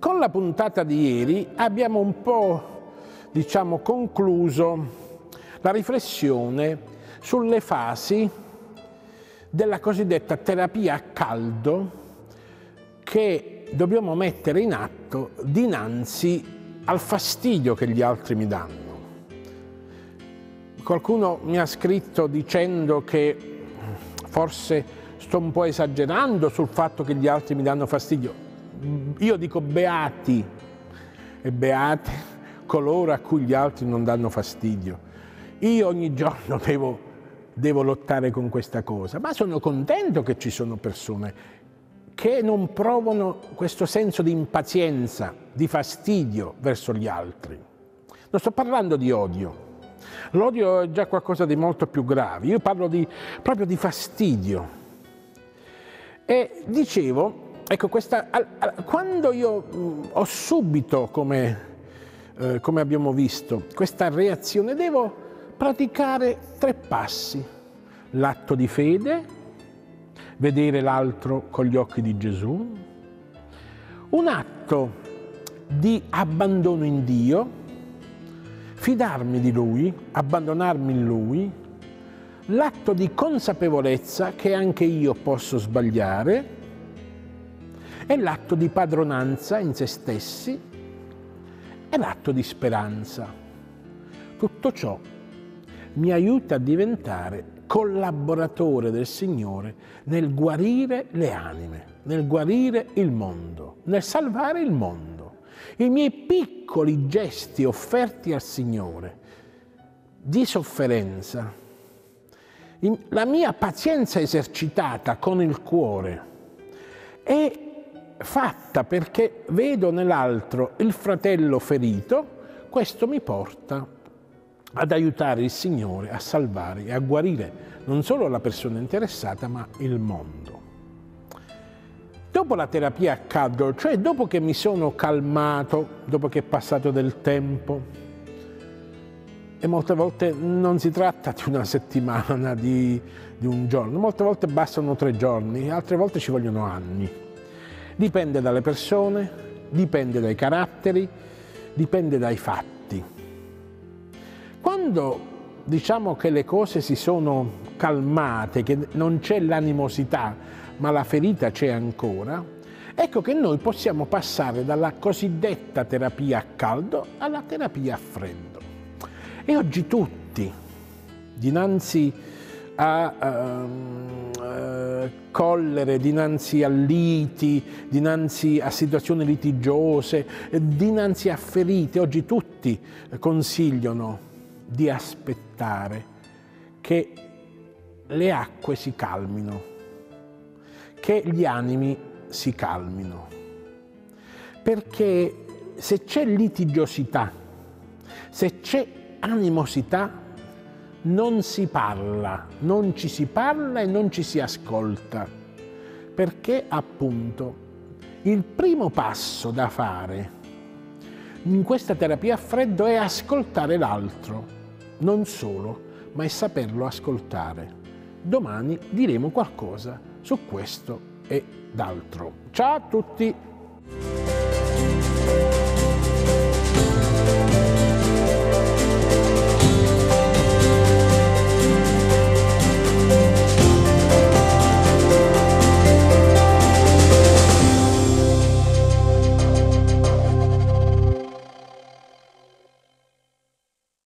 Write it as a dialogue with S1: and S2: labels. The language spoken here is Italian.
S1: Con la puntata di ieri abbiamo un po', concluso la riflessione sulle fasi della cosiddetta terapia a caldo che dobbiamo mettere in atto dinanzi al fastidio che gli altri mi danno. Qualcuno mi ha scritto dicendo che forse sto un po' esagerando sul fatto che gli altri mi danno fastidio. Io dico beati e beate coloro a cui gli altri non danno fastidio. Io ogni giorno devo lottare con questa cosa, ma sono contento che ci sono persone che non provano questo senso di impazienza, di fastidio verso gli altri. Non sto parlando di odio. L'odio è già qualcosa di molto più grave. Io parlo proprio di fastidio. E dicevo, ecco, quando io ho subito, come abbiamo visto, questa reazione, devo praticare 3 passi. L'atto di fede, vedere l'altro con gli occhi di Gesù, un atto di abbandono in Dio, fidarmi di Lui, abbandonarmi in Lui, l'atto di consapevolezza che anche io posso sbagliare e l'atto di padronanza in se stessi e l'atto di speranza. Tutto ciò mi aiuta a diventare collaboratore del Signore nel guarire le anime, nel guarire il mondo, nel salvare il mondo. I miei piccoli gesti offerti al Signore di sofferenza, la mia pazienza esercitata con il cuore è fatta perché vedo nell'altro il fratello ferito, questo mi porta ad aiutare il Signore a salvare e a guarire non solo la persona interessata, ma il mondo. Dopo la terapia a caldo, cioè dopo che mi sono calmato, dopo che è passato del tempo, e molte volte non si tratta di una settimana, di un giorno, molte volte bastano 3 giorni, altre volte ci vogliono anni. Dipende dalle persone, dipende dai caratteri, dipende dai fatti. Quando diciamo che le cose si sono calmate, che non c'è l'animosità, ma la ferita c'è ancora, ecco che noi possiamo passare dalla cosiddetta terapia a caldo alla terapia a freddo. E oggi tutti, dinanzi a collere, dinanzi a liti, dinanzi a situazioni litigiose, dinanzi a ferite, oggi tutti consigliano di aspettare che le acque si calmino, che gli animi si calmino. Perché se c'è litigiosità, se c'è animosità, non si parla, non ci si parla e non ci si ascolta, perché appunto il primo passo da fare in questa terapia a freddo è ascoltare l'altro, non solo, ma è saperlo ascoltare. Domani diremo qualcosa su questo e d'altro. Ciao a tutti!